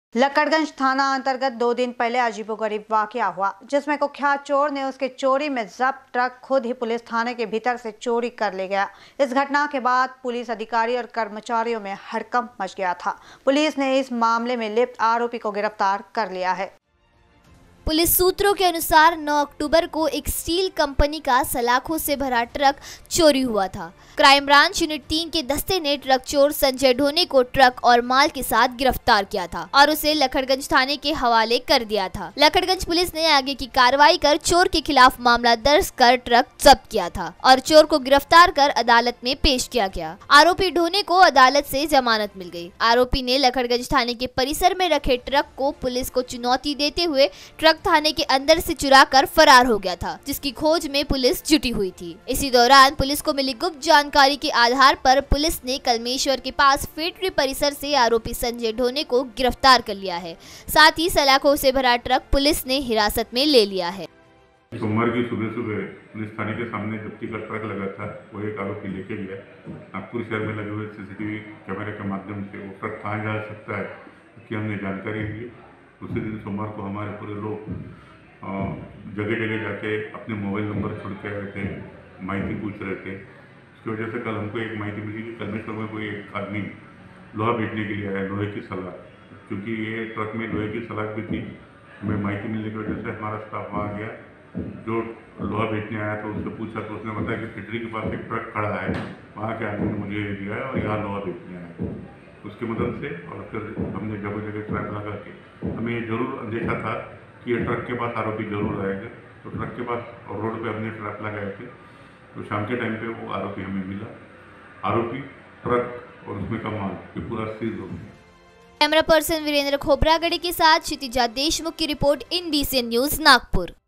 लक्कड़गंज थाना अंतर्गत 2 दिन पहले अजीबोगरीब वाकया हुआ, जिसमें कुख्यात चोर ने उसके चोरी में जब्त ट्रक खुद ही पुलिस थाने के भीतर से चोरी कर ले गया। इस घटना के बाद पुलिस अधिकारी और कर्मचारियों में हड़कंप मच गया था। पुलिस ने इस मामले में लिप्त आरोपी को गिरफ्तार कर लिया है। पुलिस सूत्रों के अनुसार 9 अक्टूबर को एक स्टील कंपनी का सलाखों से भरा ट्रक चोरी हुआ था। क्राइम ब्रांच यूनिट 3 के दस्ते ने ट्रक चोर संजय ढोने को ट्रक और माल के साथ गिरफ्तार किया था और उसे लक्कड़गंज थाने के हवाले कर दिया था। लक्कड़गंज पुलिस ने आगे की कार्रवाई कर चोर के खिलाफ मामला दर्ज कर ट्रक जब्त किया था और चोर को गिरफ्तार कर अदालत में पेश किया गया। आरोपी ढोने को अदालत से जमानत मिल गई। आरोपी ने लक्कड़गंज थाने के परिसर में रखे ट्रक को पुलिस को चुनौती देते हुए ट्रक थाने के अंदर से चुराकर फरार हो गया था, जिसकी खोज में पुलिस जुटी हुई थी। इसी दौरान पुलिस को मिली गुप्त जानकारी के आधार पर पुलिस ने कलमेश्वर के पास फैक्ट्री परिसर से आरोपी संजय ढोने को गिरफ्तार कर लिया है। साथ ही सलाखों से भरा ट्रक पुलिस ने हिरासत में ले लिया है। सोमवार की सुबह पुलिस थाने के सामने जब्ती का ट्रक लगा था, वो एक आरोपी लेके गया। नागपुर शहर में लगे हुए सीसीटीवी कैमरे के माध्यम से वो ट्रक कहाँ जा सकता है कि हमने जानकारी ली। उसी दिन सोमवार को हमारे पूरे लोग जगह जगह जाके अपने मोबाइल नंबर छोड़ के आए थे, माहिती पूछ रहे थे। उसकी वजह से कल हमको एक माहिती मिली कि कलमेश्वर में कोई एक आदमी लोहा बेचने के लिए आया, लोहे की सलाख। क्योंकि ये ट्रक में लोहे की सलाख भी थी, हमें माहिती मिलने की वजह से हमारा स्टाफ वहाँ गया। जो लोहा बेचने आया था उससे पूछा तो उसने बताया कि फैक्ट्री के पास एक ट्रक खड़ा है, वहाँ के आदमी ने मुझे दिया है और यहाँ लोहा बेचने आया है। उसकी मदद से और फिर हमने जगह जगह ट्रैप लगा के, हमें ये जरूर अंदेशा था कि ये ट्रक के पास आरोपी जरूर आएंगे, तो ट्रक के पास और रोड पे हमने ट्रैप लगाए थे। तो शाम के टाइम पे वो आरोपी हमें मिला। आरोपी, ट्रक और उसमें का माल ये पूरा सीज हो गया। कैमरा पर्सन वीरेंद्र खोबरागढ़ी के साथ क्षितिजा देशमुख की रिपोर्ट, INDCN न्यूज, नागपुर।